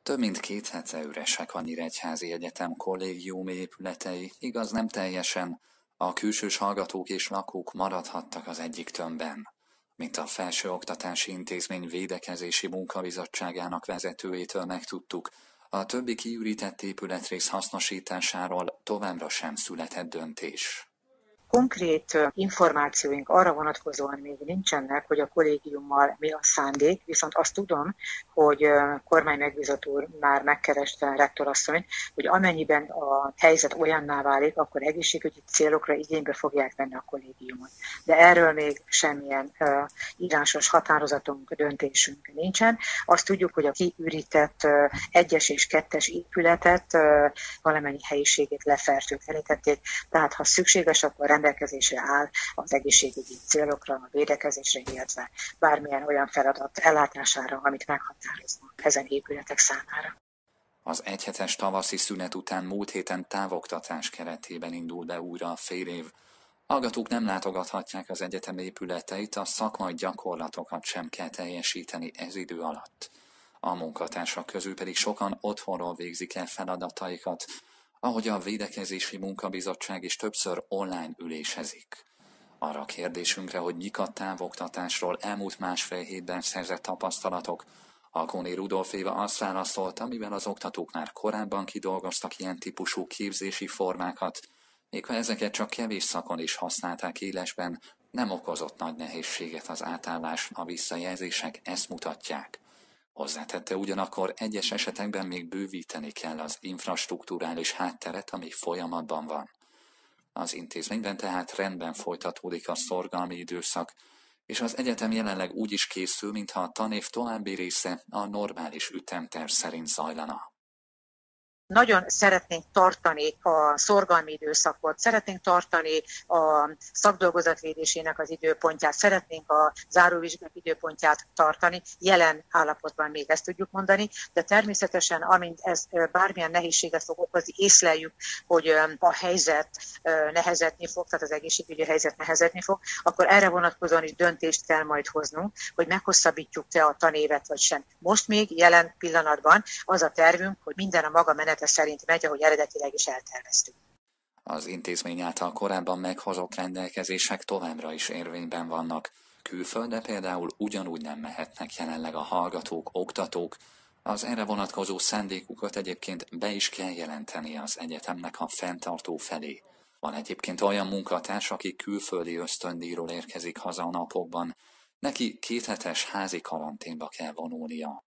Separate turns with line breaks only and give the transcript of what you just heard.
Több mint 2 hete üresek a Nyíregyházi Egyetem kollégiumi épületei, igaz nem teljesen, a külsős hallgatók és lakók maradhattak az egyik tömbben. Mint a Felsőoktatási Intézmény Védekezési Munkabizottságának vezetőjétől megtudtuk, a többi kiürített épületrész hasznosításáról továbbra sem született döntés.
Konkrét információink arra vonatkozóan még nincsenek, hogy a kollégiummal mi a szándék, viszont azt tudom, hogy kormány megbízott úr már megkereste rektorasszonyt, hogy amennyiben a helyzet olyanná válik, akkor egészségügyi célokra igénybe fogják venni a kollégiumot. De erről még semmilyen írásos határozatunk, döntésünk nincsen. Azt tudjuk, hogy a kiürített 1-es és 2-es épületet valamennyi helyiségét lefertőtlenítették, tehát ha szükséges, akkor rendelkezésre áll az egészségügyi célokra, a védekezésre, illetve bármilyen olyan feladat ellátására, amit meghatároznak ezen épületek számára.
Az egyhetes tavaszi szünet után múlt héten távoktatás keretében indul be újra a félév. Hallgatók nem látogathatják az egyetem épületeit, a szakmai gyakorlatokat sem kell teljesíteni ez idő alatt. A munkatársak közül pedig sokan otthonról végzik el feladataikat, ahogy a Védekezési Munkabizottság is többször online ülésezik. Arra a kérdésünkre, hogy mik a távoktatásról elmúlt másfél hétben szerzett tapasztalatok, Alkóné Rudolf Éva azt válaszolta, mivel az oktatók már korábban kidolgoztak ilyen típusú képzési formákat, még ha ezeket csak kevés szakon is használták élesben, nem okozott nagy nehézséget az átállás, a visszajelzések ezt mutatják. Hozzátette ugyanakkor, egyes esetekben még bővíteni kell az infrastrukturális hátteret, ami folyamatban van. Az intézményben tehát rendben folytatódik a szorgalmi időszak, és az egyetem jelenleg úgy is készül, mintha a tanév további része a normális ütemterv szerint zajlana.
Nagyon szeretnénk tartani a szorgalmi időszakot, szeretnénk tartani a szakdolgozatvédésének az időpontját, szeretnénk a záróvizsgák időpontját tartani, jelen állapotban még ezt tudjuk mondani, de természetesen, amint ez bármilyen nehézséget fog okozni, észleljük, hogy a helyzet nehezedni fog, tehát az egészségügyi helyzet nehezedni fog, akkor erre vonatkozóan is döntést kell majd hoznunk, hogy meghosszabbítjuk-e a tanévet vagy sem. Most még jelen pillanatban az a tervünk, hogy minden a maga menete szerint megy, ahogy eredetileg is elterveztük.
Az intézmény által korábban meghozott rendelkezések továbbra is érvényben vannak. Külföldre például ugyanúgy nem mehetnek jelenleg a hallgatók, oktatók. Az erre vonatkozó szándékukat egyébként be is kell jelenteni az egyetemnek a fenntartó felé. Van egyébként olyan munkatárs, aki külföldi ösztöndíjról érkezik haza a napokban. Neki 2 hetes házi karanténba kell vonulnia.